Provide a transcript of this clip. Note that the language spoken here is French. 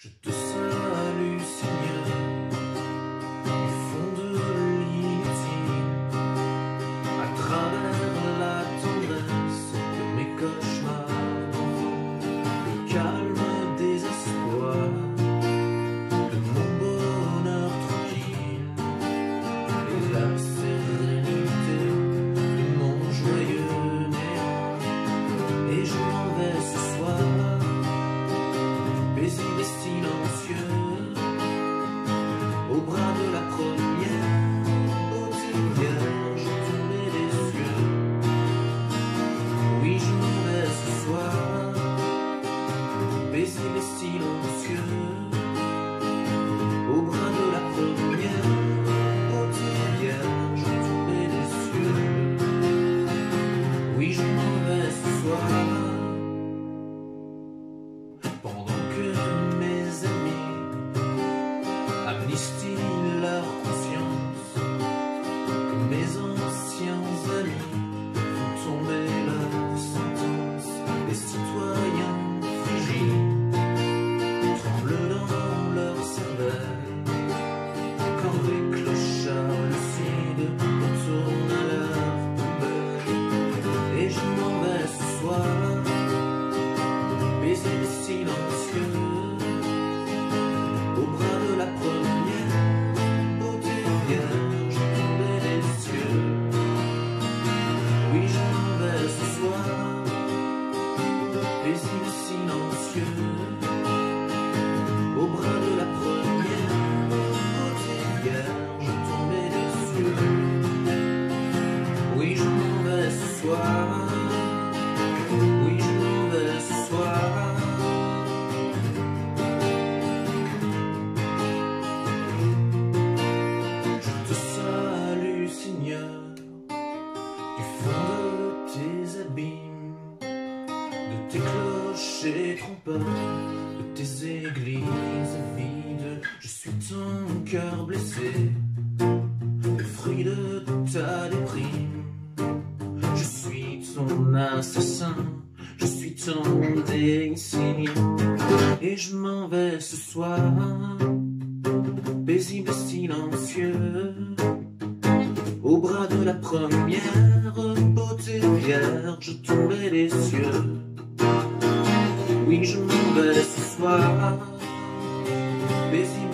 Je te salue, Seigneur, du fond de l'inutile, à travers la tendresse de mes cauchemars d'enfant, le calme des espoirs de mon bonheur tranquille et la sérénité de mon joyeux néant. Et je m'en vais ce soir, paisible et silencieux, au bras de la première beauté vierge tombée des cieux. Oui, je m'en vais ce soir, paisible et silencieux, au bras de la première beauté vierge tombée des cieux. Oui, je m'en vais ce soir. Pendant que mes amis amnistient leur conscience, que mes anciens amis font tomber leur sentence, les citoyens frigides tremblent dans leur cervelle, quand les clochards lucides retournent à leur poubelle. Et je m'en vais ce soir, paisible et silencieux, au bras de la première beauté vierge tombée des cieux. Oui, je m'en vais ce soir, paisible et silencieux, au bras de la première beauté vierge tombée des cieux. Oui, je m'en vais ce soir. Oui, je m'en vais ce soir. Je te salue, Seigneur, du fond de tes abîmes, de tes clochers trompeurs, de tes églises vides. Je suis ton cœur blessé, le fruit de ta déprime. Je suis ton assassin, je suis ton déicide. Et je m'en vais ce soir, paisible et silencieux, au bras de la première beauté vierge tombée des cieux. Oui, je m'en vais ce soir, paisible